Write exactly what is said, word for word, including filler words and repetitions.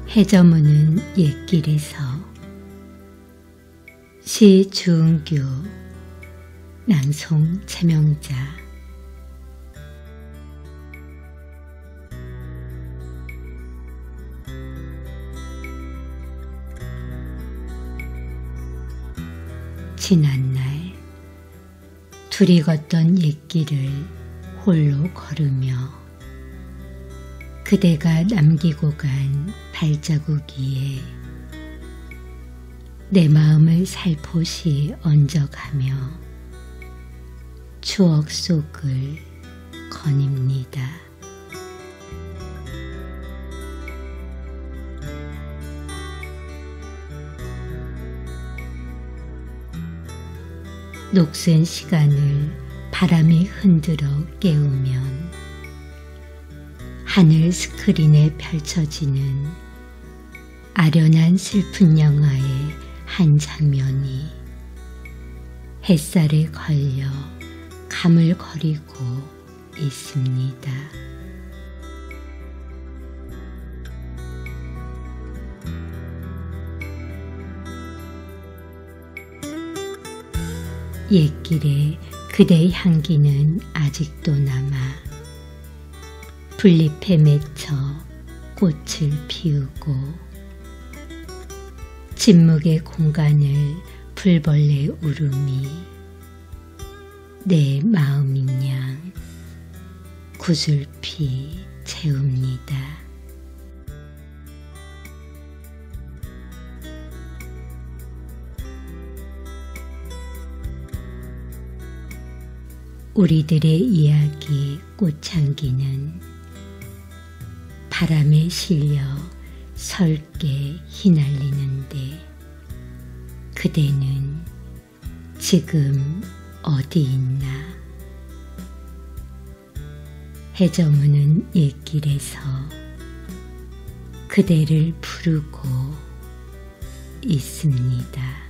해저무는 옛길에서 시 주은규 낭송 최명자. 지난날 둘이 걷던 옛길을 홀로 걸으며 그대가 남기고 간 발자국 위에 내 마음을 살포시 얹어가며 추억 속을 거닙니다. 녹슨 시간을 바람이 흔들어 깨우면 하늘 스크린에 펼쳐지는 아련한 슬픈 영화의 한 장면이 햇살에 걸려 가물거리고 있습니다. 옛길에 그대의 향기는 아직도 남아 풀잎에 맺혀 꽃을 피우고 침묵의 공간을 풀벌레 울음이 내 마음인 양 구슬피 채웁니다. 우리들의 이야기 꽃향기는 바람에 실려 설게 휘날리는데 그대는 지금 어디 있나? 해저무는 옛길에서 그대를 부르고 있습니다.